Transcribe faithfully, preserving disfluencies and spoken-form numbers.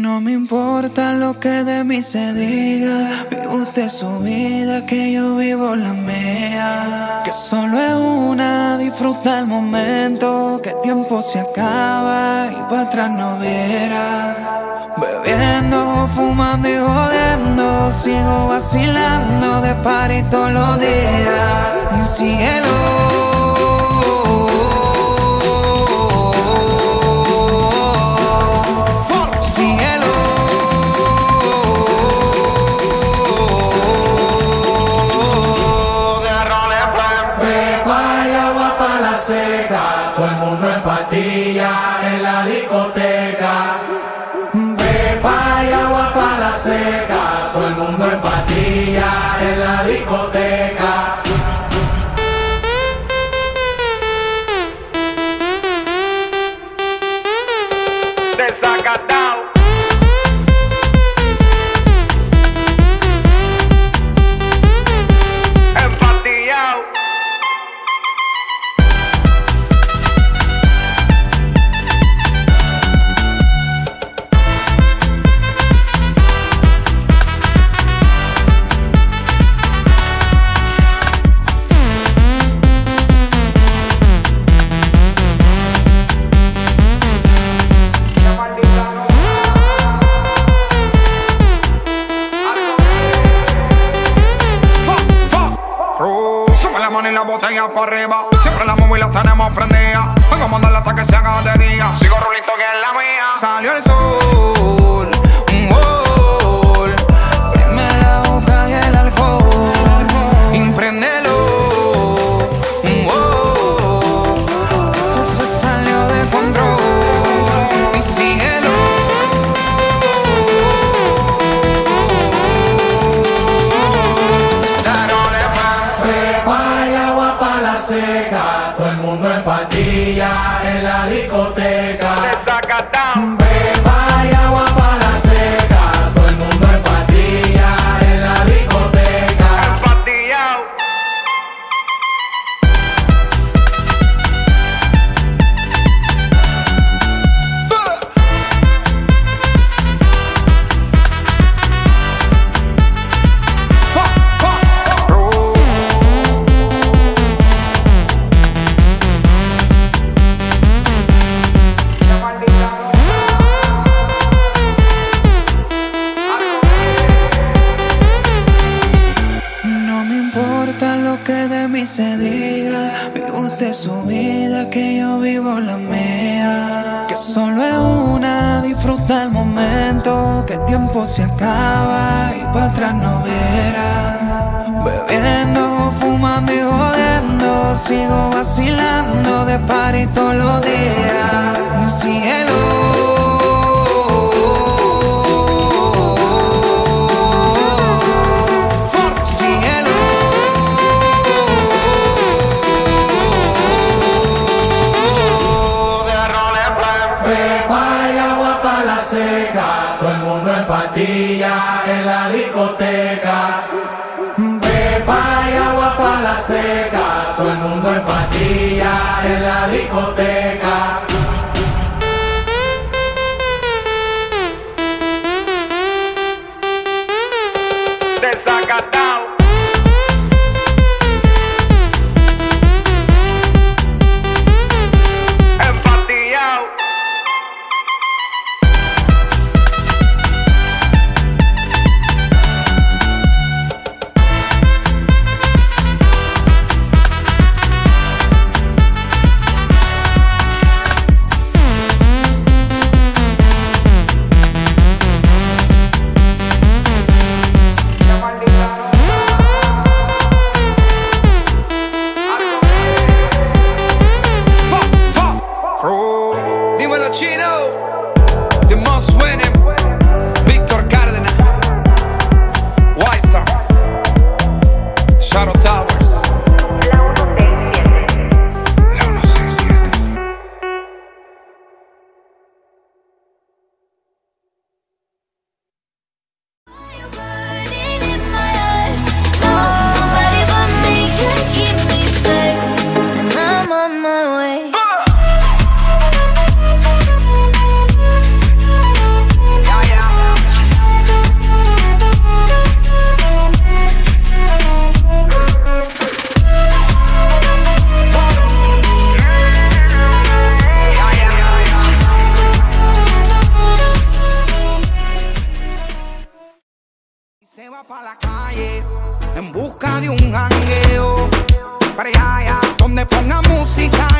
No me importa lo que de mí se diga, vive usted su vida, que yo vivo la mía. Que solo es una, disfruta el momento, que el tiempo se acaba y para atrás no verá. Bebiendo, fumando y jodiendo, sigo vacilando de party todos los días. Y síguelo. Seca, todo el mundo en patilla en la discoteca. Pepa y agua para la seca, todo el mundo en patilla en la discoteca. Desacatao. Empatillao. Y la botella para arriba, siempre la móvil la tenemos prendida. Vengo a mandarla hasta que se haga de día. Sigo rulito que es la mía. Salió el sol, un gol. Prime la boca y el alcohol. Impréndelo, un gol. Esto se salió de control. Y síguelo. Seca, todo el mundo en patilla en la discoteca. Desacatao. Pepa y agua para la seca, todo el mundo en patilla en la discoteca. Empatillao. Lo que de mí se diga, vive usted su vida, que yo vivo la mía. Que solo es una, disfruta el momento, que el tiempo se acaba y para atrás no verá. Bebiendo, fumando y jodiendo, sigo vacilando de party todos los días. Y síguelo. Seca, todo el mundo en patilla en la discoteca. Pepa y agua para la seca, todo el mundo en patilla en la discoteca. Desacatao. Empatillao. le ponga música.